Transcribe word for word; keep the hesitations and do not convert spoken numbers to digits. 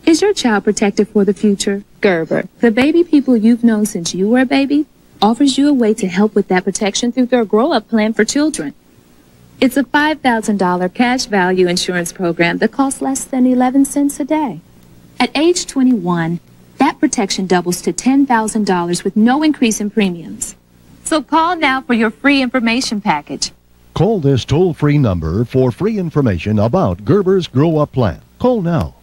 Is your child protected for the future? Gerber, the baby people you've known since you were a baby, offers you a way to help with that protection through their grow-up plan for children. It's a five thousand dollar cash value insurance program that costs less than eleven cents a day. At age twenty-one, that protection doubles to ten thousand dollars with no increase in premiums. So call now for your free information package. Call this toll-free number for free information about Gerber's Grow Up Plan. Call now.